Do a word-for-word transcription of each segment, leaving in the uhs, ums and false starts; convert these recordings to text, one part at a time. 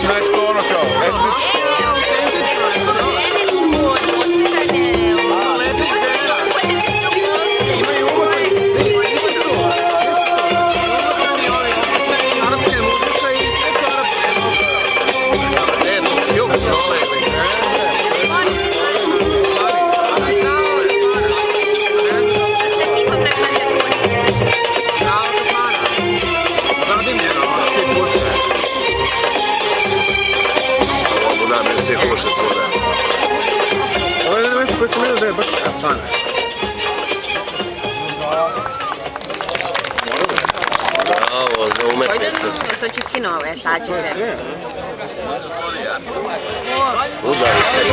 nešto ono kao, ovo je nešto koje sam vidio da je baš kafana. Bravo, za umetnicu. Sad ću skinu ove, sad ću te. Udari se.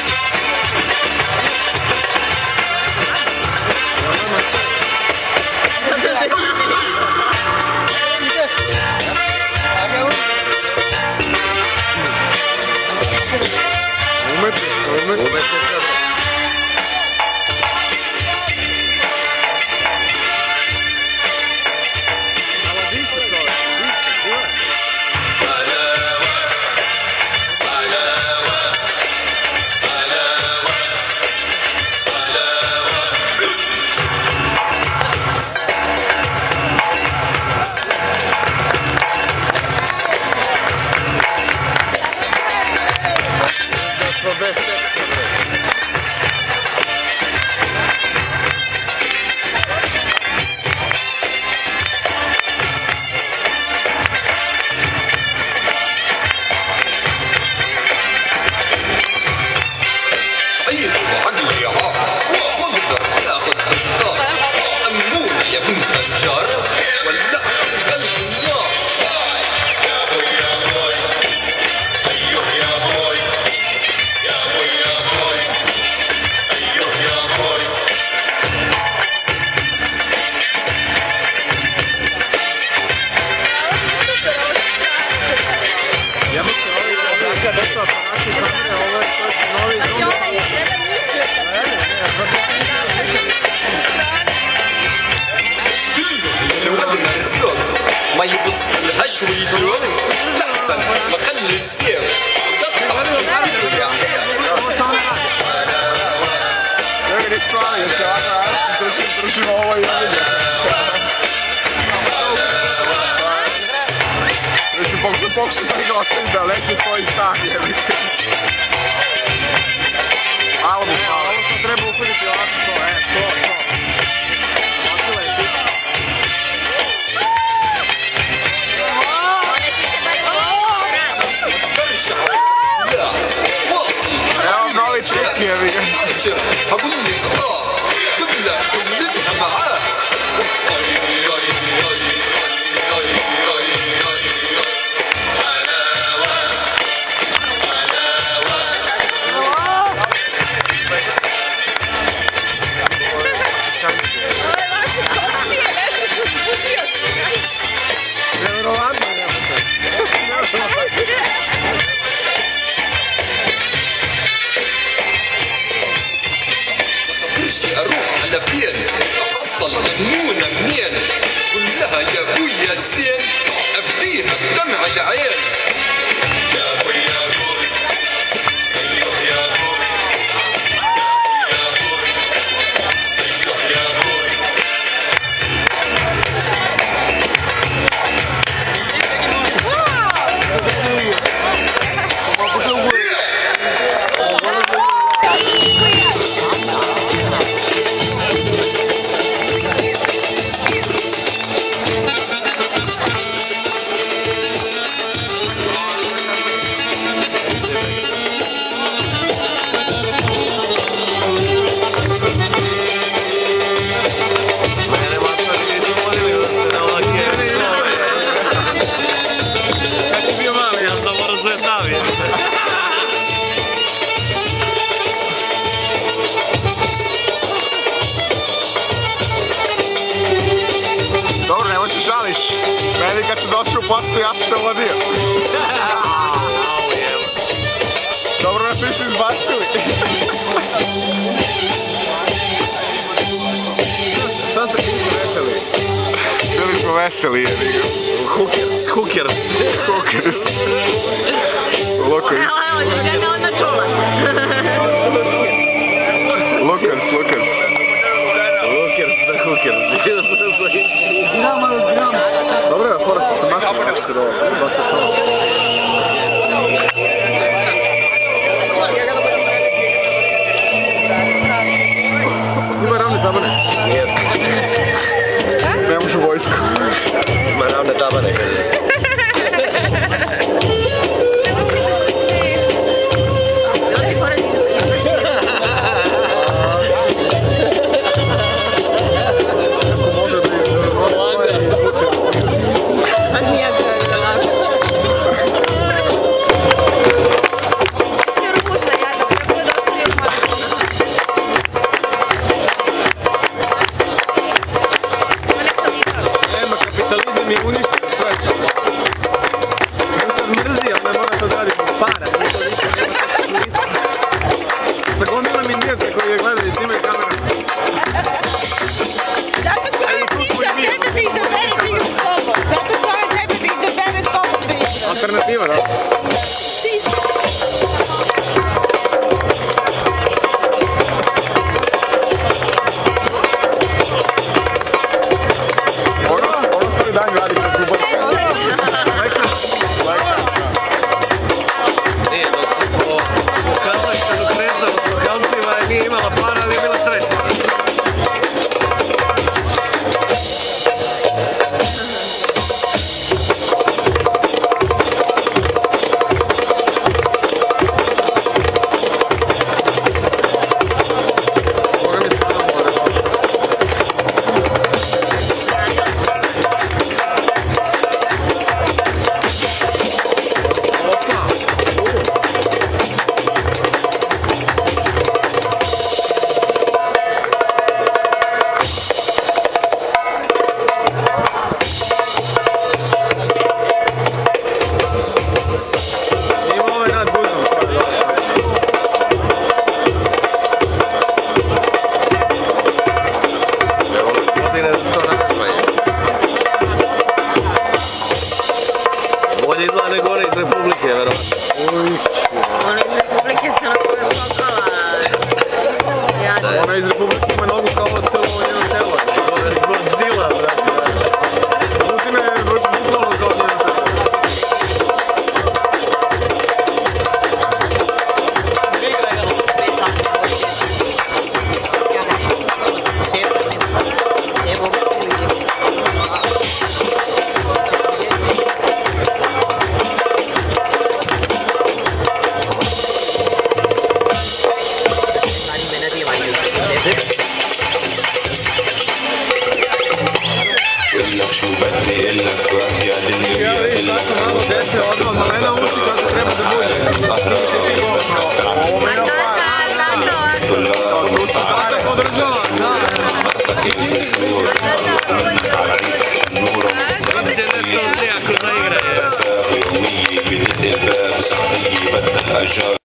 Umetnica, umetnica. ما يبص لهاش ويدور لحسن ما خلي السيف يقطع جبهته يا Pokušaj sam ga ostaviti da leće svoji sam, jebi. Malo mu hvala. Ovo sam treba uhoditi ovako to, e, to, to. Ovako leći. Evo novi ček, jebi. هقول لك اه قبلة كلتها معاه اروح على فين احصل مجنونه منين كلها يا ابويا زين افديها بدمع العين يا ابوي يا ابوي ايوه يا ابوي يا ابوي ايوه يا ابوي Meni kad sam došao u postu, ja sam te uvodio. Dobro nas nisu izbacili. Sad ste bili veseli. Bili smo veseli, jebi ga. Hookers, hookers. Hookers. Lookers. Evo, evo, njega je onda čula. Lookers, lookers. Hookers da hookers. Dobro je, fora se stamašno, znači da baca stano. Ima ravne tabane. Jesu. Ne može u vojsku. Ima ravne tabane. Mi je uništio sve. On sad mrzi, ali ne mora to raditi zbog para. Zagomila mi nijete koji je gledao i snimaju kameru. Zato ću ona Čiča tebe da izabere da igra s tobom. Zato ću ona tebe da izabere s tobom da igra. Alternativa, da? Čiča. Nije imala para, ali je bila srećna. Bolje izgleda nego ona iz Republike, verovatno. Ona iz Republike se na koje skokala. Ona iz Republike ima nogu kao celo njeno telo. Godzilla, brate. Putina je baš bukvalno kao njeno telo. شو بدي قلك وحياة اللي بيقلك يومية بدق الباب سعدية بدل أجار